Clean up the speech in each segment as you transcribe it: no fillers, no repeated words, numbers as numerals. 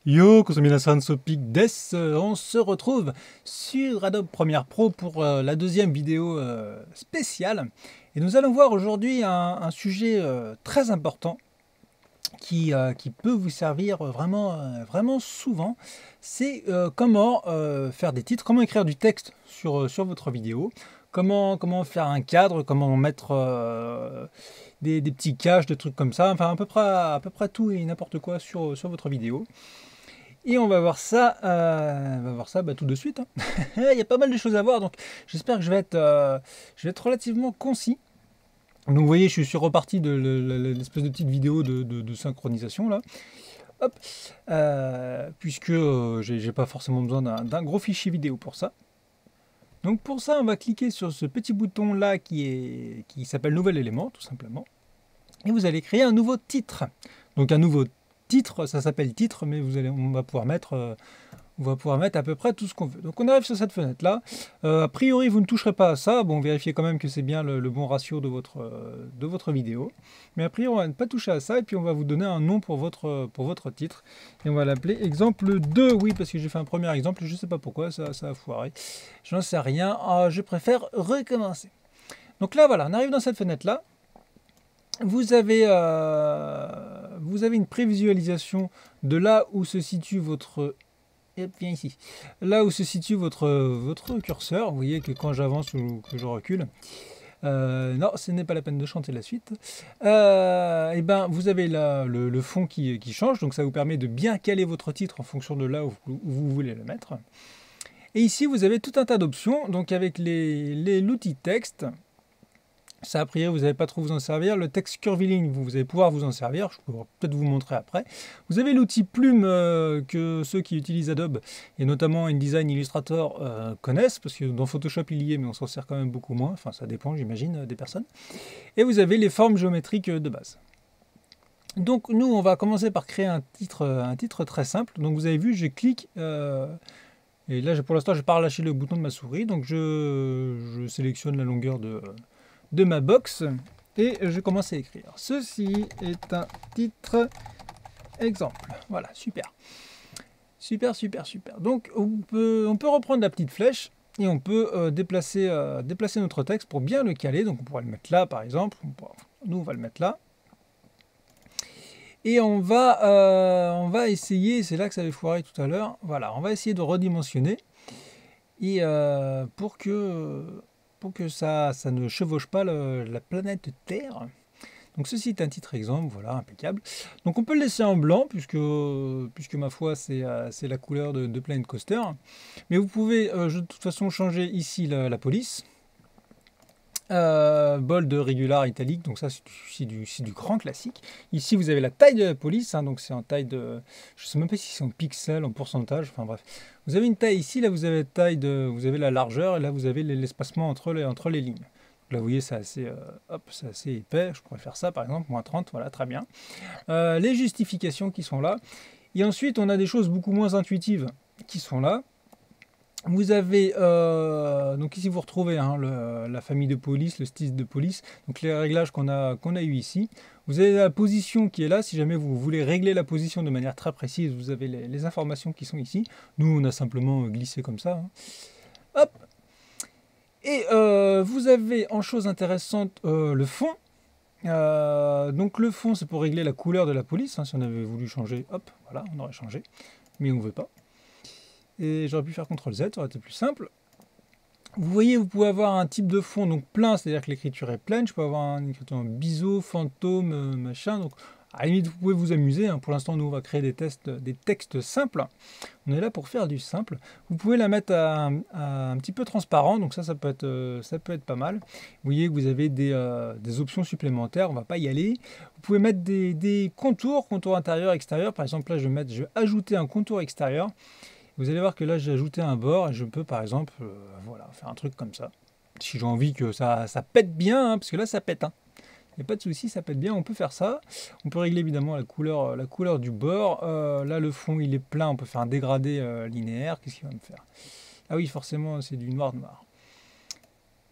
Yo, Kosuminasan Sopik des, on se retrouve sur Adobe Premiere Pro pour la deuxième vidéo spéciale. Et nous allons voir aujourd'hui un sujet très important qui peut vous servir vraiment souvent. C'est comment faire des titres, comment écrire du texte sur votre vidéo, comment faire un cadre, comment mettre des petits caches, des trucs comme ça, enfin à peu près tout et n'importe quoi sur votre vidéo. Et on va voir ça tout de suite, hein. Il y a pas mal de choses à voir, donc j'espère que je vais être relativement concis. Donc vous voyez, je suis reparti de l'espèce de petite vidéo de synchronisation là. Hop, puisque j'ai pas forcément besoin d'un gros fichier vidéo pour ça. Donc pour ça, on va cliquer sur ce petit bouton là qui s'appelle Nouvel élément, tout simplement. Et vous allez créer un nouveau titre. Donc un nouveau titre, ça s'appelle titre, mais on va pouvoir mettre à peu près tout ce qu'on veut. Donc on arrive sur cette fenêtre là. A priori vous ne toucherez pas à ça. Bon, vérifiez quand même que c'est bien le bon ratio de votre vidéo. Mais a priori on va ne pas toucher à ça. Et puis on va vous donner un nom pour votre titre. Et on va l'appeler exemple 2. Oui, parce que j'ai fait un premier exemple. Je ne sais pas pourquoi ça a foiré. J'en sais rien. Je préfère recommencer. Donc là voilà, on arrive dans cette fenêtre là. Vous avez une prévisualisation de là où se situe votre... Viens ici. Là où se situe votre curseur. Vous voyez que quand j'avance ou que je recule, non, ce n'est pas la peine de chanter la suite. Et ben, vous avez là le fond qui change, donc ça vous permet de bien caler votre titre en fonction de là où vous voulez le mettre. Et ici, vous avez tout un tas d'options, donc avec l'outil texte. Ça, a priori, vous n'allez pas trop vous en servir. Le texte curviligne, vous allez pouvoir vous en servir. Je pourrais peut-être vous montrer après. Vous avez l'outil plume que ceux qui utilisent Adobe, et notamment InDesign, Illustrator, connaissent, parce que dans Photoshop, il y est, mais on s'en sert quand même beaucoup moins. Enfin, ça dépend, j'imagine, des personnes. Et vous avez les formes géométriques de base. Donc, nous, on va commencer par créer un titre très simple. Donc, vous avez vu, je clique... et là, pour l'instant, je n'ai pas relâché le bouton de ma souris. Donc, je sélectionne la longueur de ma box et je commence à écrire. Ceci est un titre exemple. Voilà, super. Super. Donc on peut reprendre la petite flèche et on peut déplacer notre texte pour bien le caler. Donc on pourrait le mettre là par exemple. Nous on va le mettre là. Et on va essayer, c'est là que ça avait foiré tout à l'heure. Voilà, on va essayer de redimensionner et pour que ça ne chevauche pas la planète Terre. Donc ceci est un titre exemple, voilà, impeccable. Donc on peut le laisser en blanc, puisque ma foi, c'est la couleur de Planet Coaster. Mais vous pouvez de toute façon changer ici la police. Bold, régular, italique, donc ça c'est du grand classique. Ici vous avez la taille de la police, hein, donc c'est en taille de... Je sais même pas si c'est en pixels, en pourcentage, enfin bref. Vous avez une taille ici, là vous avez vous avez la largeur, et là vous avez l'espacement entre les lignes. Donc là vous voyez c'est assez épais, je pourrais faire ça par exemple, -30, voilà, très bien. Les justifications qui sont là. Et ensuite on a des choses beaucoup moins intuitives qui sont là. Vous avez, donc ici vous retrouvez la famille de police, le style de police, donc les réglages qu'on a eu ici. Vous avez la position qui est là, si jamais vous voulez régler la position de manière très précise, vous avez les informations qui sont ici. Nous on a simplement glissé comme ça, hein. Hop. Et vous avez en chose intéressante le fond. Donc le fond c'est pour régler la couleur de la police, hein, si on avait voulu changer, hop, voilà, on aurait changé, mais on ne veut pas. Et j'aurais pu faire CTRL Z, ça aurait été plus simple. Vous voyez, vous pouvez avoir un type de fond donc plein, c'est-à-dire que l'écriture est pleine. Je peux avoir une écriture en biseau, fantôme, machin. Donc, à la limite, vous pouvez vous amuser, hein. Pour l'instant, nous, on va créer des textes simples. On est là pour faire du simple. Vous pouvez la mettre à un petit peu transparent, donc ça peut être pas mal. Vous voyez que vous avez des options supplémentaires, on ne va pas y aller. Vous pouvez mettre des contours intérieur, extérieur. Par exemple, là, je vais ajouter un contour extérieur. Vous allez voir que là j'ai ajouté un bord et je peux par exemple voilà, faire un truc comme ça. Si j'ai envie que ça pète bien, hein, parce que là ça pète. Hein. Il n'y a pas de souci, ça pète bien, on peut faire ça. On peut régler évidemment la couleur du bord. Là le fond il est plein, on peut faire un dégradé linéaire. Qu'est-ce qu'il va me faire? Ah oui, forcément c'est du noir.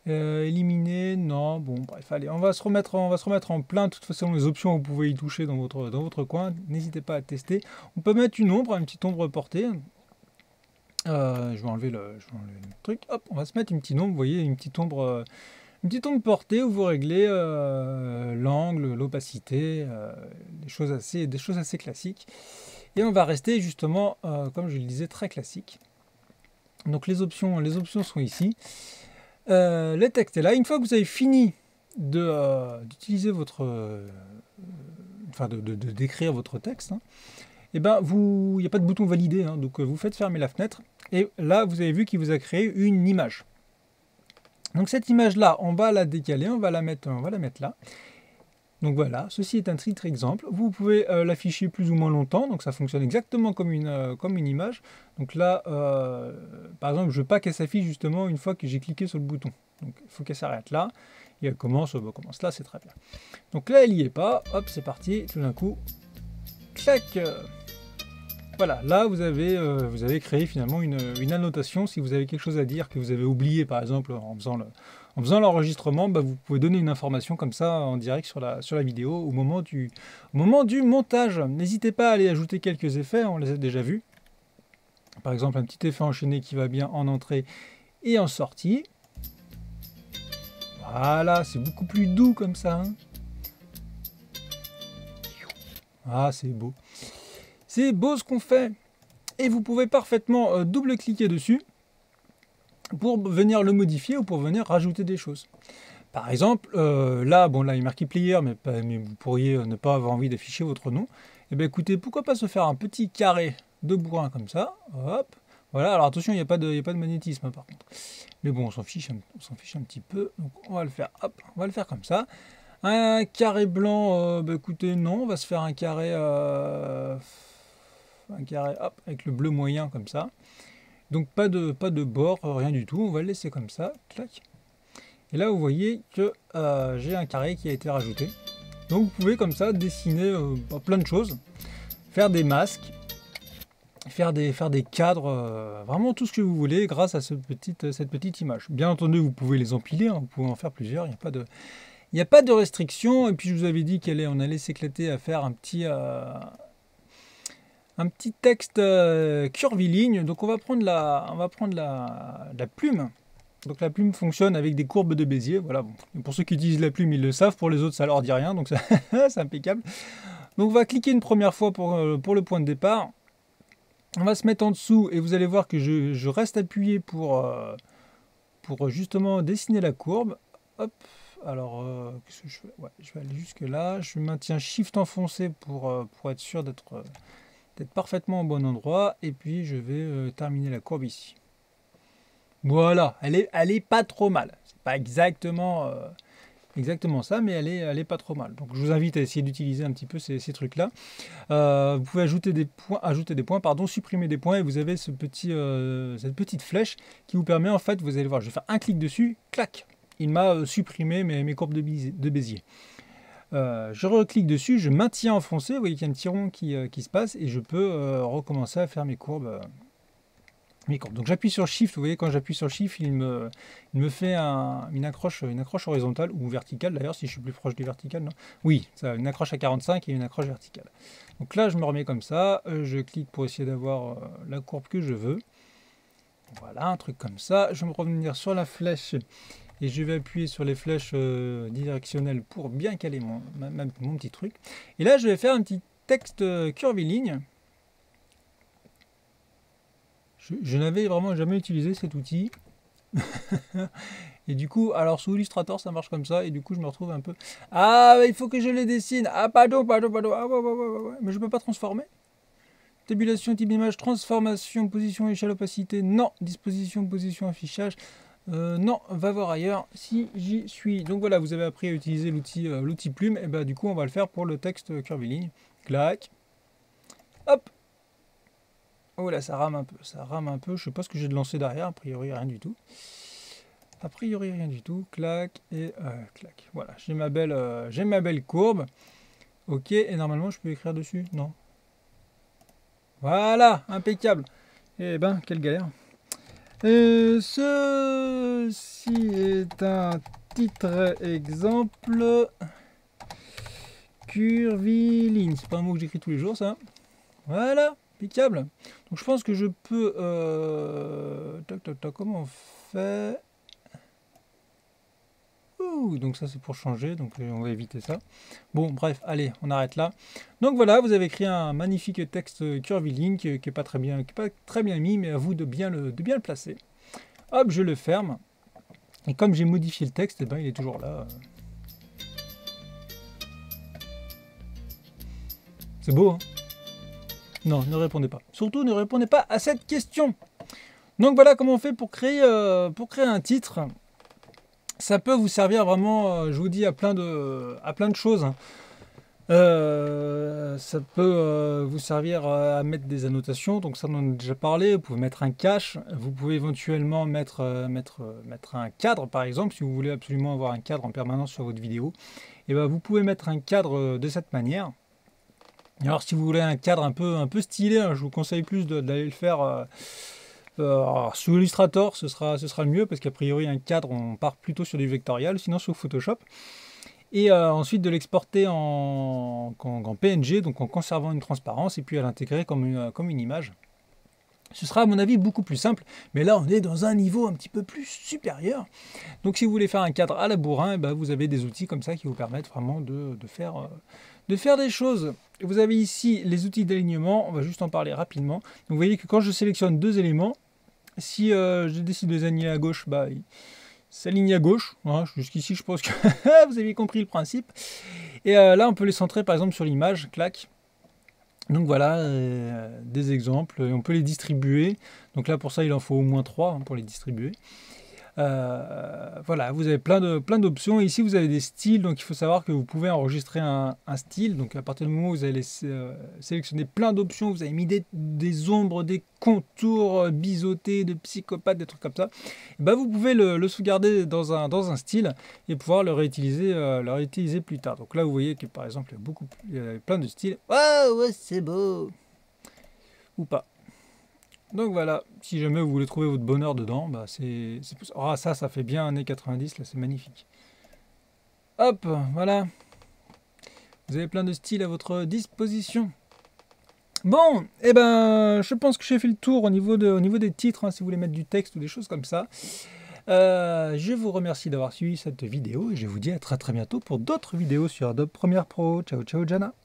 Éliminer, non, bon, bref, allez, on va se remettre en plein. De toute façon, les options, vous pouvez y toucher dans votre coin. N'hésitez pas à tester. On peut mettre une ombre, une petite ombre portée. Je vais enlever le truc. Hop, on va se mettre une petite ombre. Vous voyez, une petite ombre portée où vous réglez l'angle, l'opacité, des choses assez classiques. Et on va rester justement, comme je le disais, très classique. Donc les options sont ici. Le texte est là. Une fois que vous avez fini d'utiliser de d'écrire votre texte, hein, et ben il n'y a pas de bouton valider, hein, donc vous faites fermer la fenêtre. Et là, vous avez vu qu'il vous a créé une image. Donc cette image-là, on va la décaler, on va la mettre là. Donc voilà, ceci est un titre exemple. Vous pouvez l'afficher plus ou moins longtemps, donc ça fonctionne exactement comme une image. Donc là, par exemple, je veux pas qu'elle s'affiche justement une fois que j'ai cliqué sur le bouton. Donc il faut qu'elle s'arrête là, et elle commence là, c'est très bien. Donc là, elle n'y est pas, hop, c'est parti, tout d'un coup, clac. Voilà, là vous avez créé finalement une annotation. Si vous avez quelque chose à dire que vous avez oublié, par exemple, en faisant l'enregistrement, bah, vous pouvez donner une information comme ça en direct sur la vidéo au moment du montage. N'hésitez pas à aller ajouter quelques effets, on les a déjà vus. Par exemple, un petit effet enchaîné qui va bien en entrée et en sortie. Voilà, c'est beaucoup plus doux comme ça. Hein. Ah, c'est beau. C'est beau ce qu'on fait. Et vous pouvez parfaitement double-cliquer dessus pour venir le modifier ou pour venir rajouter des choses. Par exemple, là, il est marqué player, mais vous pourriez ne pas avoir envie d'afficher votre nom. Eh bien écoutez, pourquoi pas se faire un petit carré de bourrin comme ça. Hop. Voilà, alors attention, il n'y a pas de magnétisme par contre. Mais bon, on s'en fiche un petit peu. Donc on va le faire, hop, on va le faire comme ça. Un carré blanc, écoutez, non, on va se faire un carré, hop, avec le bleu moyen comme ça. Donc pas de bord, rien du tout, on va le laisser comme ça, clac. Et là vous voyez que j'ai un carré qui a été rajouté. Donc vous pouvez comme ça dessiner plein de choses, faire des masques, faire des cadres, vraiment tout ce que vous voulez grâce à cette petite image. Bien entendu vous pouvez les empiler, hein, vous pouvez en faire plusieurs, il n'y a pas de restriction. Et puis je vous avais dit on allait s'éclater à faire un petit texte curviligne. Donc on va prendre la plume. Donc la plume fonctionne avec des courbes de Bézier. Voilà. Bon. Pour ceux qui utilisent la plume, ils le savent. Pour les autres, ça leur dit rien. Donc c'est impeccable. Donc on va cliquer une première fois pour le point de départ. On va se mettre en dessous et vous allez voir que je reste appuyé pour justement dessiner la courbe. Hop. Alors, qu'est-ce que je fais? Ouais, je vais aller jusque là. Je maintiens Shift enfoncé pour être sûr d'être parfaitement au bon endroit. Et puis, je vais terminer la courbe ici. Voilà, elle est pas trop mal. C'est pas exactement ça, mais elle est pas trop mal. Donc, je vous invite à essayer d'utiliser un petit peu ces trucs-là. Vous pouvez ajouter des points, supprimer des points, et vous avez cette petite flèche qui vous permet, en fait, vous allez voir, je vais faire un clic dessus, clac. Il m'a supprimé mes courbes de Bézier. Je reclique dessus, je maintiens enfoncé, vous voyez qu'il y a un petit rond qui se passe et je peux recommencer à faire mes courbes. Donc j'appuie sur Shift, vous voyez quand j'appuie sur Shift, il me fait une accroche horizontale ou verticale d'ailleurs, si je suis plus proche du vertical. Non oui, ça, une accroche à 45 et une accroche verticale. Donc là je me remets comme ça, je clique pour essayer d'avoir la courbe que je veux. Voilà, un truc comme ça. Je vais me revenir sur la flèche. Et je vais appuyer sur les flèches directionnelles pour bien caler mon petit truc. Et là, je vais faire un petit texte curviligne. Je n'avais vraiment jamais utilisé cet outil. Et du coup, alors sous Illustrator, ça marche comme ça. Et du coup, je me retrouve un peu... Ah, il faut que je les dessine. Ah, pardon. Ah, ouais. Mais je ne peux pas transformer. Tabulation, type d'image, transformation, position, échelle, opacité. Non. Disposition, position, affichage. Non, va voir ailleurs si j'y suis. Donc voilà, vous avez appris à utiliser l'outil plume. Et bah du coup, on va le faire pour le texte curviligne. Clac. Hop. Oh là, ça rame un peu. Je sais pas ce que j'ai de lancer derrière. A priori, rien du tout. Clac et clac. Voilà, j'ai ma belle courbe. Ok, et normalement, je peux écrire dessus. Non. Voilà, impeccable. Eh ben, quelle galère. Ceci est un titre exemple curviligne. C'est pas un mot que j'écris tous les jours, ça. Voilà, impeccable. Donc je pense que je peux... comment on fait? Ouh, donc ça c'est pour changer, donc on va éviter ça. Bon, bref, allez, on arrête là. Donc voilà, vous avez écrit un magnifique texte curviligne qui est pas très bien, mis, mais à vous de bien le placer. Hop, je le ferme. Et comme j'ai modifié le texte, eh ben, il est toujours là. C'est beau, hein? Non, ne répondez pas. Surtout, ne répondez pas à cette question. Donc voilà comment on fait pour créer un titre. Ça peut vous servir vraiment, je vous dis, à plein de choses. Ça peut vous servir à mettre des annotations, donc ça on en a déjà parlé. Vous pouvez mettre un cache, vous pouvez éventuellement mettre un cadre par exemple, si vous voulez absolument avoir un cadre en permanence sur votre vidéo. Et ben vous pouvez mettre un cadre de cette manière. Alors si vous voulez un cadre un peu stylé, hein, je vous conseille plus d'aller le faire sous Illustrator, ce sera le mieux, parce qu'a priori un cadre on part plutôt sur du vectorial, sinon sous Photoshop. Et ensuite de l'exporter en PNG, donc en conservant une transparence, et puis à l'intégrer comme une image. Ce sera à mon avis beaucoup plus simple, mais là on est dans un niveau un petit peu plus supérieur. Donc si vous voulez faire un cadre à la bourrin, ben, vous avez des outils comme ça qui vous permettent vraiment de faire des choses. Vous avez ici les outils d'alignement, on va juste en parler rapidement. Donc vous voyez que quand je sélectionne deux éléments, si je décide de les aligner à gauche, bah, ils s'alignent à gauche. Hein, jusqu'ici je pense que vous avez compris le principe. Et là on peut les centrer par exemple sur l'image, clac. Donc voilà, des exemples, on peut les distribuer. Donc là pour ça il en faut au moins 3 pour les distribuer. Voilà, vous avez plein d'options. Ici vous avez des styles, donc il faut savoir que vous pouvez enregistrer un style. Donc à partir du moment où vous allez sélectionner plein d'options, vous avez mis des ombres, des contours biseautés, de psychopathes, des trucs comme ça, et ben vous pouvez le sauvegarder dans un style et pouvoir le réutiliser plus tard. Donc là vous voyez que par exemple il y a plein de styles. Waouh, ouais, c'est beau! Ou pas. Donc voilà, si jamais vous voulez trouver votre bonheur dedans, bah c'est ah, ça fait bien années 90, là c'est magnifique. Hop, voilà. Vous avez plein de styles à votre disposition. Bon, et ben je pense que j'ai fait le tour au niveau des titres, hein, si vous voulez mettre du texte ou des choses comme ça. Je vous remercie d'avoir suivi cette vidéo et je vous dis à très bientôt pour d'autres vidéos sur Adobe Premiere Pro. Ciao ciao Jana.